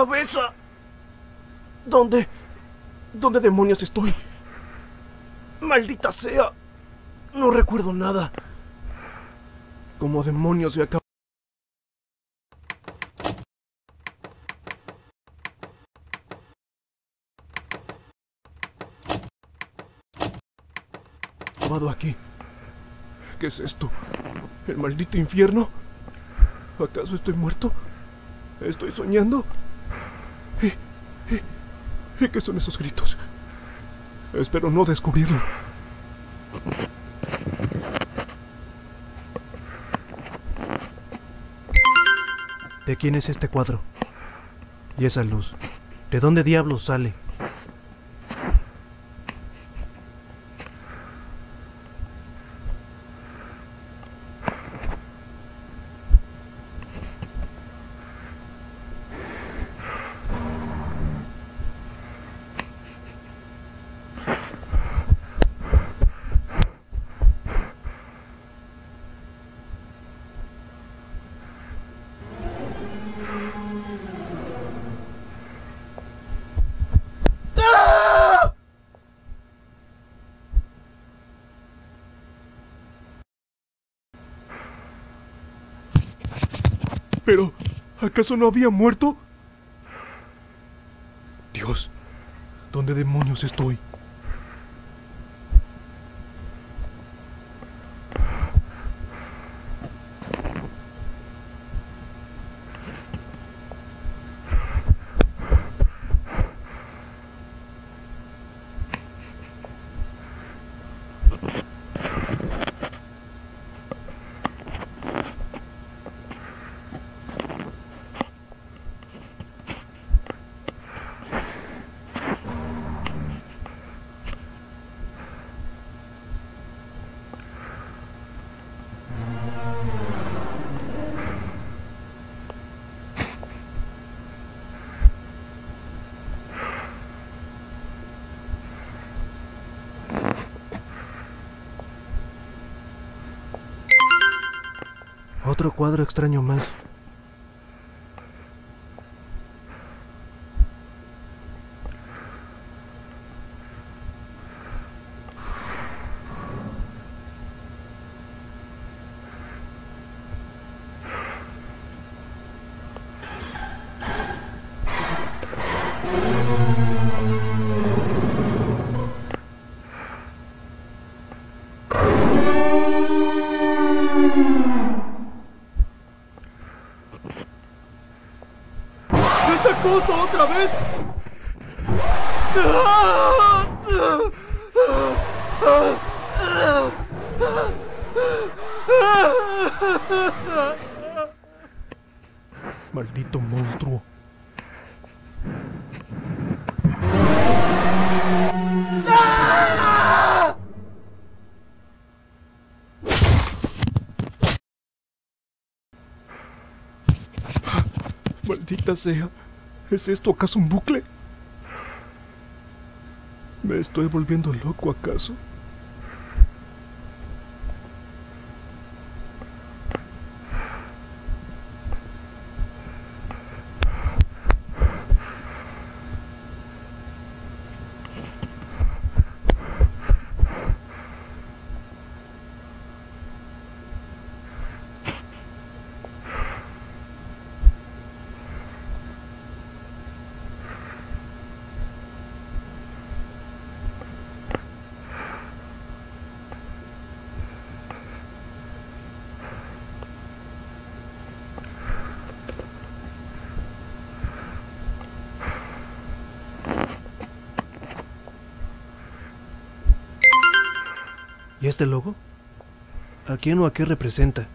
cabeza! ¿Dónde demonios estoy? ¡Maldita sea! No recuerdo nada. ¿Cómo demonios he acabado aquí? ¿Qué es esto? ¿El maldito infierno? ¿Acaso estoy muerto? ¿Estoy soñando? ¿Y qué son esos gritos? Espero no descubrirlo. ¿De quién es este cuadro? ¿Y esa luz? ¿De dónde diablos sale? ¿Pero acaso no había muerto? Dios, ¿dónde demonios estoy? Otro cuadro extraño más. ¡Esa cosa otra vez! ¡Maldito monstruo! ¡Maldita sea! ¿Es esto acaso un bucle? ¿Me estoy volviendo loco acaso? ¿Y este logo? ¿A quién o a qué representa?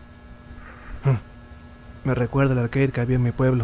Me recuerda al arcade que había en mi pueblo.